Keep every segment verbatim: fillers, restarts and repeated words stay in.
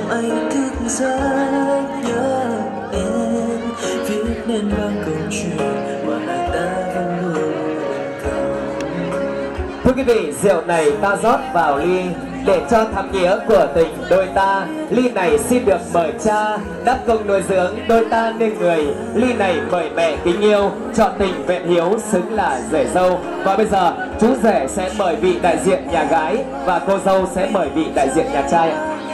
anh thức giấc nhớ em, viết nên bao câu chuyện mà hai ta vẫn luôn cần. Thưa quý vị, rượu này ta rót vào ly để cho thắm nghĩa của tình đôi ta. Ly này xin được mời cha đắp công nuôi dưỡng đôi ta nên người. Ly này mời mẹ kính yêu chọn tình vẹn hiếu xứng là rể dâu. Và bây giờ chú rể sẽ mời vị đại diện nhà gái và cô dâu sẽ mời vị đại diện nhà trai.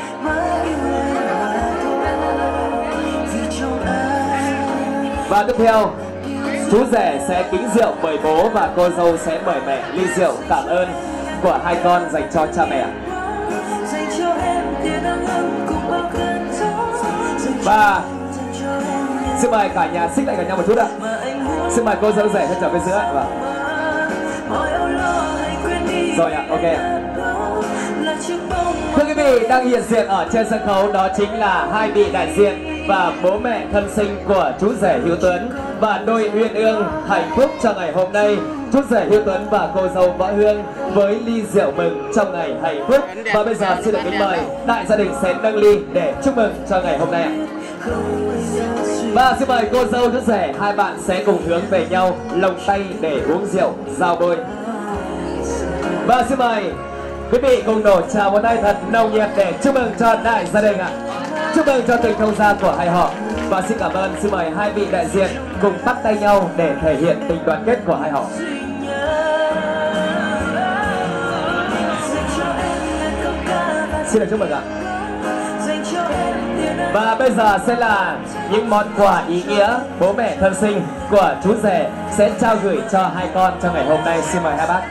Và tiếp theo chú rể sẽ kính rượu mời bố và cô dâu sẽ mời mẹ ly rượu cảm ơn của hai con dành cho cha mẹ. Và xin mời cả nhà xích lại gần nhau một chút ạ. Xin mời cô dâu rể sẽ trở về giữa ạ. Vâng. Rồi ạ, ok ạ. Thưa quý vị, đang hiện diện ở trên sân khấu đó chính là hai vị đại diện và bố mẹ thân sinh của chú rể Hiếu Tuấn và đôi uyên ương hạnh phúc cho ngày hôm nay. Chú rể Hiếu Tuấn và cô dâu Võ Hương với ly rượu mừng trong ngày hạnh phúc. Và bây giờ xin được kính mời đại gia đình sẽ nâng ly để chúc mừng cho ngày hôm nay. Và xin mời cô dâu chú rể, hai bạn sẽ cùng hướng về nhau lồng tay để uống rượu giao bôi. Và xin mời quý vị cùng đổ trà một tay thật nồng nhiệt để chúc mừng cho đại gia đình ạ. Chúc mừng cho tình thông gia của hai họ. Và xin cảm ơn, xin mời hai vị đại diện cùng bắt tay nhau để thể hiện tình đoàn kết của hai họ. Xin được chúc mừng ạ. Và bây giờ sẽ là những món quà ý nghĩa bố mẹ thân sinh của chú rể sẽ trao gửi cho hai con trong ngày hôm nay. Xin mời hai bác.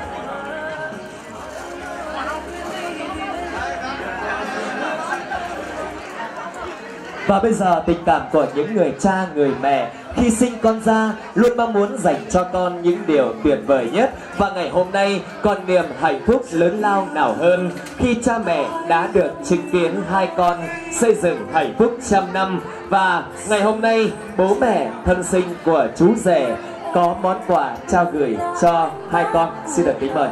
Và bây giờ tình cảm của những người cha, người mẹ khi sinh con ra luôn mong muốn dành cho con những điều tuyệt vời nhất. Và ngày hôm nay còn niềm hạnh phúc lớn lao nào hơn khi cha mẹ đã được chứng kiến hai con xây dựng hạnh phúc trăm năm. Và ngày hôm nay bố mẹ thân sinh của chú rể có món quà trao gửi cho hai con. Xin được kính mời.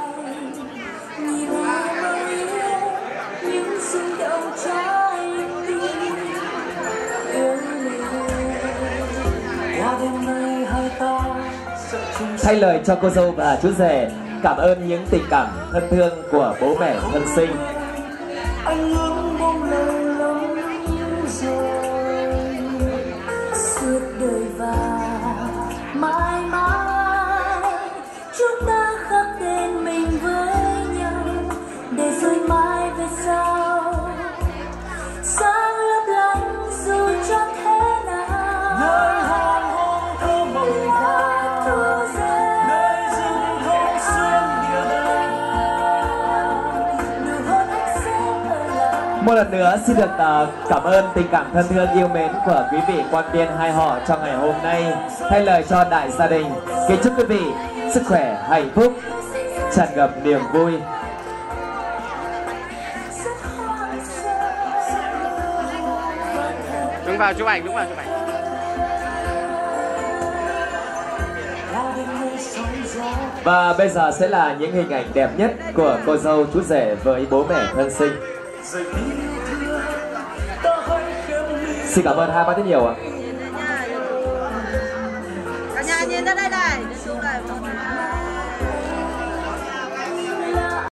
Thay lời cho cô dâu và chú rể cảm ơn những tình cảm thân thương của bố mẹ thân sinh. Anh ước mong lâu lắm rồi, suốt đời và mãi mãi chúng ta khắc tên mình với nhau, để rồi mai về sau sáng lấp lánh dù cho thế nào. Nơi hoàng hôn thơ mộng và thu rơi, nơi rừng thông xuyên địa đàng, nụ hôn anh sẽ ở lại. Một lần nữa xin được uh, cảm ơn tình cảm thân thương yêu mến của quý vị quan viên hai họ trong ngày hôm nay. Thay lời cho đại gia đình kính chúc quý vị sức khỏe, hạnh phúc, tràn ngập niềm vui. Đứng vào chụp ảnh, đứng vào chụp ảnh. Và bây giờ sẽ là những hình ảnh đẹp nhất của cô dâu chú rể với bố mẹ thân sinh. Xin cảm ơn hai bác rất nhiều ạ.